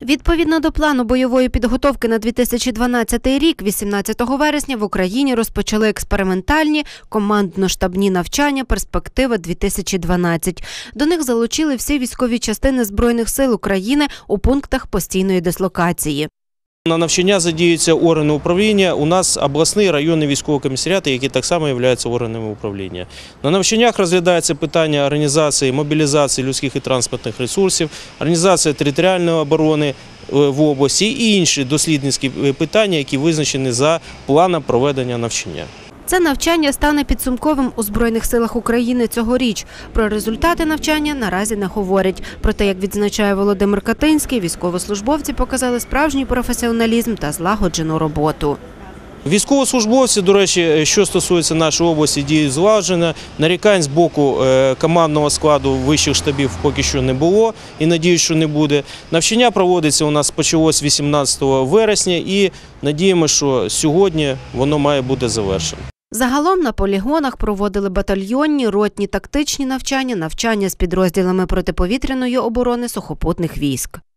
Відповідно до плану бойової підготовки на 2012 рік, 18 вересня в Україні розпочали експериментальні командно-штабні навчання «Перспектива-2012». До них залучили всі військові частини Збройних сил України у пунктах постійної дислокації. На навчання задіюються органи управління. У нас обласні районні військові комісаріати, які так само являються органами управління. На навчаннях розглядається питання організації, мобілізації людських і транспортних ресурсів, організація територіальної оборони в області і інші дослідницькі питання, які визначені за планом проведення навчання. Це навчання стане підсумковим у Збройних силах України цьогоріч. Про результати навчання наразі не говорять. Проте, як відзначає Володимир Катинський, військовослужбовці показали справжній професіоналізм та злагоджену роботу. Військовослужбовці, до речі, що стосується нашої області, діють злагоджено. Нарікань з боку командного складу вищих штабів поки що не було і надіюсь, що не буде. Навчання проводиться у нас почалось 18 вересня і надіємося, що сьогодні воно має бути завершено. Загалом на полігонах проводили батальйонні, ротні, тактичні навчання з підрозділами протиповітряної оборони сухопутних військ.